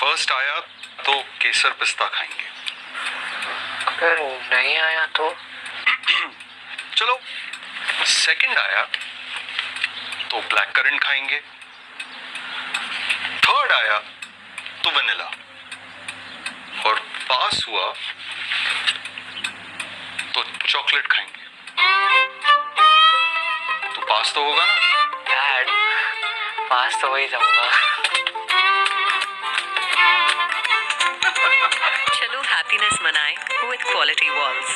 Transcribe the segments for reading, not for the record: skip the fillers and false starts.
First आया तो केसर पिस्ता खाएंगे, अगर नहीं आया तो चलो सेकंड आया तो ब्लैक करंट खाएंगे, थर्ड आया तो वनीला, और पास हुआ तो चॉकलेट खाएंगे। तो पास तो होगा ना? डैड, पास तो वही जाऊंगा। चलो हैप्पीनेस मनाएं विद क्वालिटी वॉल्स।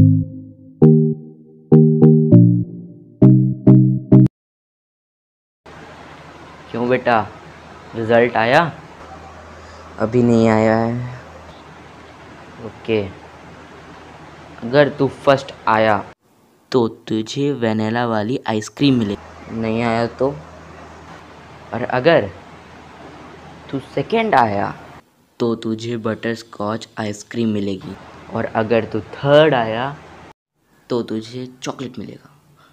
क्यों बेटा, रिजल्ट आया? अभी नहीं आया है। ओके, अगर तू फर्स्ट आया तो तुझे वनीला वाली आइसक्रीम मिलेगी। नहीं आया तो? और अगर तू सेकंड आया तो तुझे बटर स्कॉच आइसक्रीम मिलेगी। और अगर तू थर्ड आया तो तुझे चॉकलेट मिलेगा।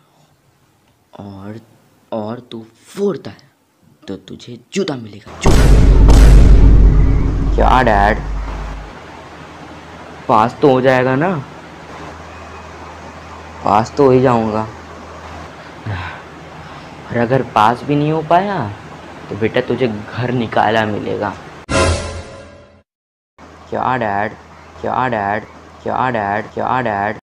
और तू फोर्थ आया तो तुझे जूता मिलेगा, जूता। क्या डैड, पास तो हो जाएगा ना? पास तो हो ही जाऊंगा। और अगर पास भी नहीं हो पाया तो बेटा तुझे घर निकाला मिलेगा। क्या डैड, क्या डैड, क्या डैड, क्या डैड।